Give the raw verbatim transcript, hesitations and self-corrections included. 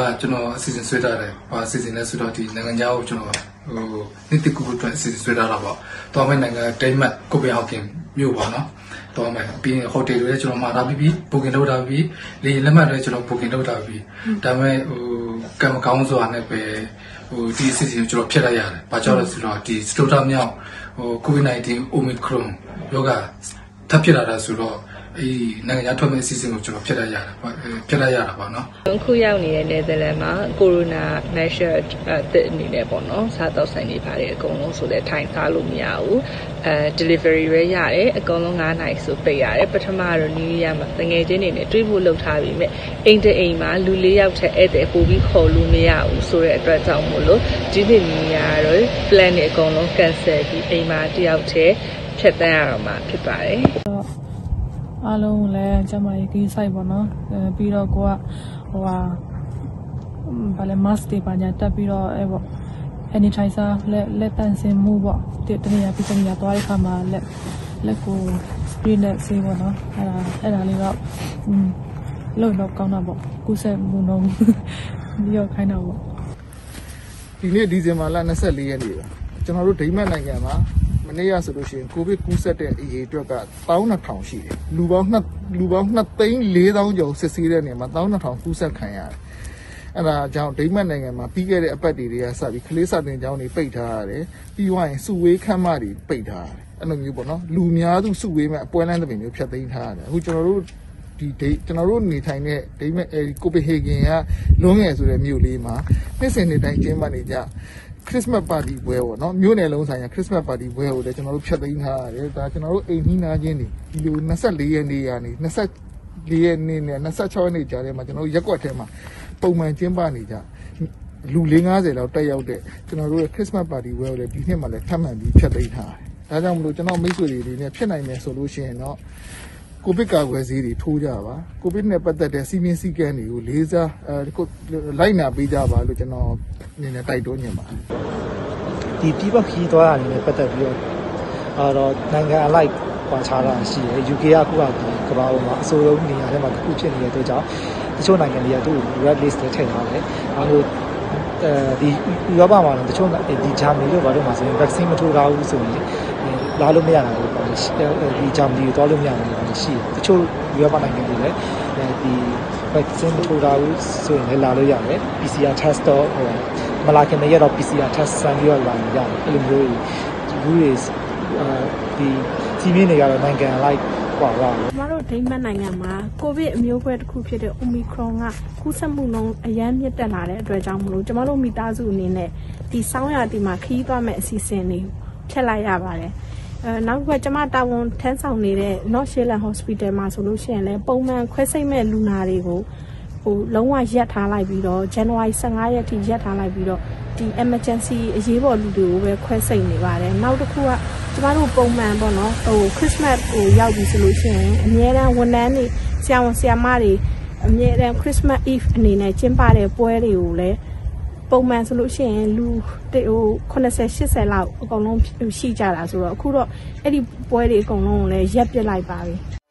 ကျွန်တော်အစီအစဉ်ဆွဲထားတယ်။ဘာအစီအစဉ်လဲဆိုတော့ဒီနိုင်ငံခြားကိုကျွန်တော်ဟိုနေ့တစ်ခုခုအတွက်အစီအစဉ်ဆွဲထားတာပေါ့။တော်မဲ့နိုင်ငံဒိန်းမတ်ကိုပင်ဟောက်ကင်မြို့ပါနော်။တော်မဲ့ပြီးရင်ဟိုတယ်တွေလည်းကျွန်တော်မှာထားပြီးဘိုကင်လုပ်ထားပြီးလေလက်မှတ်တွေကျွန်တော်ဘိုကင်လုပ်ထားပြီးဒါပေမဲ့ဟိုကံမကောင်းစွာနဲ့ပဲဟိုဒီအစီအစဉ်ကိုကျွန်တော်ဖျက်လိုက်ရတယ်။ဘာကြောင့်လဲဆိုတော့ဒီစတိုတာမြောက်ဟို COVID nineteen Omicron ရောဂါထပ်ဖြစ်လာတာဆိုတော့အေးနိုင်ငံခြားထွက်မဲ့အစီအစဉ်ကိုကျွန်တော်ဖျက်လိုက်ရတာပေါ့ဖျက်လိုက်ရတာပေါ့နော်အခုရောက်နေတဲ့နယ်သာလန်မှာကိုရိုနာ measure တဲ့အနေနဲ့ပေါ့နော်စားတော့ဆိုင်နေပါတယ်အကုန်လုံးဆိုလည်းထိုင်စားလို့မရဘူးအဲ delivery ပဲရတယ်အကုန်လုံးnineနိုင်ဆိုပိတ်ရတယ်ပထမတော့ new year မှာတငယ်ချင်းတွေနဲ့တွေးဖို့လုပ်ထားပြီးမြဲအိမ်တအိမ်မှာလူလေးယောက်ထက်ဧည့်သည်ပို့ပြီးခေါ်လို့မရဘူးဆိုတဲ့အတွက်ကြောင့်မို့လို့ဒီနေ့ new year တော့ plan တွေအကုန်လုံး cancel ပြီးအိမ်မှာတယောက်တည်းဖြတ်တန်းရတော့မှာဖြစ်ပါတယ်အားလုံးလည်းကျမကြီးကြီးဆိုင်ပေါ့နော်အဲပြီးတော့ကိုကဟိုဟာဘာလဲ mask တွေပါညာတက်ပြီးတော့အဲပေါ့ sanitizer လက်လက်တန့်စင်မှုပေါ့တတနေရာပြီးတနေရာသွားတဲ့ခါမှာလက်လက်ကို spray နဲ့ဆေးပေါ့နော်အဲ့ဒါအဲ့ဒါလေးတော့อืมလို့တော့ကောင်းတာပေါ့ကုဆက်မှုနှုံးပြီးတော့ခိုင်းတာပေါ့ဒီနေ့ဒီဇင်ဘာလtwenty-fourရက်နေ့ပါကျွန်တော်တို့ဒိန်းမတ်နိုင်ငံမှာမနေ့ကဆိုလို့ရှိရင်ကိုဗစ်ကူးစက်တဲ့အရေးအတွက်ကtwelve thousandရှိတယ်လူပေါင်း2လူပေါင်းtwoသိန်းfour thousandကျော်စစ်ဆေးတဲ့နေရာမှာtwelve thousandကူးစက်ခံရတယ်အဲ့ဒါကြောင့်ဒိန်းမတ်နိုင်ငံမှာပြီးခဲ့တဲ့အပတ်တွေကစပြီးကလေးစာတင်ကျောင်းတွေပိတ်ထားရတယ်ပြီးွားရင်စုဝေးခန်းမတွေပိတ်ထားရတယ်အဲ့လိုမျိုးပေါ့နော်လူများစုစုဝေးမဲ့အပွဲလမ်းတစ်ပင်မျိုးဖျက်သိမ်းထားရတယ်အခုကျွန်တော်တို့ဒီဒိကျွန်တော်တို့နေထိုင်တဲ့ဒိန်းမတ်အဲဒီကိုပင်ဟေဂင်ကလွန်းငယ်ဆိုတဲ့မြို့လေးမှာနှစ်စဉ်နှစ်တိုင်းကျင်းပနေကြChristmas party ပွဲပေါ့နော်မြို့နယ်လုံးဆိုင်ရာ Christmas party ပွဲကိုလည်းကျွန်တော်တို့ဖျက်သိမ်းထားရတယ်ဒါကျွန်တော်တို့အိမ်နှီးနာချင်းတွေဒီလိုtwenty-fourရက်နေ့ကနေtwenty-fourရက်နေ့နဲ့twenty-sixရက်နေ့ကြားထဲမှာကျွန်တော်တို့ရက်ကွက်ထဲမှာပုံမှန်ကျင်းပနေကြလူfour fiftyလောက်တက်ရောက်တဲ့ကျွန်တော်တို့ရဲ့ Christmas party ပွဲကိုလည်းဒီနှစ်မှာလည်းထပ်မံပြီးဖျက်သိမ်းထားတယ်ဒါကြောင့်မလို့ကျွန်တော်မိတ်ဆွေတွေတွေနဲ့ဖြစ်နိုင်မယ်ဆိုလို့ရှိရင်တော့ကိုဗစ်ကာကွယ်ဆေးတွေထိုးကြပါကိုဗစ်နဲ့ပတ်သက်တဲ့စီမင်းစည်းကမ်းတွေကိုလေးစားအဲလိုက်နာပေးကြပါလို့ကျွန်တော်အနေနဲ့တိုက်တွန်းနေပါတယ်ဒီပြပခီးသွားတာနဲ့ပတ်သက်ပြီးတော့အဲတော့နိုင်ငံအလိုက်ကွာခြားတာရှိတယ် U K ကအခုကဒီကမ္ဘာပေါ်မှာအဆိုးဆုံးနေရာထဲမှာတစ်ခုဖြစ်နေတဲ့အတွက်ကြောင့်တချို့နိုင်ငံတွေကသူ့ red list ထဲထည့်ထားတယ်အဲလိုအဲဒီဥရောပမှာတော့တချို့ဒီဂျာမနီတို့ဘာလို့မှဆိုရင် vaccine မထိုးထားဘူးဆိုရင်လာလို့မရတာလို့ပြောတယ်ဒီဂျာမနီကိုသွားလို့မရဘူးလို့ရှိတယ်တချို့ဥရောပနိုင်ငံတွေလည်းဒီ vaccine မထိုးထားဘူးဆိုရင်လည်းလာလို့ရတယ် P C R test တော့ဟိုမလာခင်တည်းကတော့ P C R test ဆန်းပြီးတော့လာရတယ်အဲ့လိုမျိုးဘူးတွေဒီစီမင်းတွေကတော့နိုင်ငံလိုက်กว่าပါကျမတို့ဒိန်းမတ်နိုင်ငံမှာကိုဗစ်အမျိုးအကွဲတစ်ခုဖြစ်တဲ့ Omicron ကကူးစက်မှုနှုန်းအရန်မြင့်တက်လာတဲ့အတွက်ကြောင့်မလို့ကျမတို့မိသားစုအနေနဲ့ဒီဆောင်းရာသီမှာခရီးသွားမဲ့အစီအစဉ်တွေဖျက်လိုက်ရပါတယ်အဲနောက်တစ်ခါကျမတာဝန်ထမ်းဆောင်နေတဲ့ North Shayland Hospital မှာဆိုလို့ရှိရင်လည်းပုံမှန်ခွဲစိတ်မဲ့လူနာတွေကိုဟိုလုံးဝရပ်ထားလိုက်ပြီးတော့ January fifteenရက်ထိရပ်ထားလိုက်ပြီးတော့ဒီ emergency အရေးပေါ်လူတွေကိုပဲခွဲစိတ်နေပါတယ်နောက်တစ်ခုကကျမတို့ပုံမှန်ပေါ့နော်ဟို Christmas ဟိုရောက်ပြီဆိုလို့ရှိရင်အများအားဝန်ထမ်းတွေဆရာဝန်ဆရာမတွေအများအား Christmas Eve အနေနဲ့ကျင်းပတဲ့ပွဲတွေကိုလည်းပုံမှန်ဆိုလို့ရှိရင်လူဟိုeighty eightyလောက်အကုန်လုံးရှိကြတာဆိုတော့အခုတော့အဲ့ဒီပွဲတွေအကုန်လုံးကိုလည်းရပ်ပစ်လိုက်ပါပြီ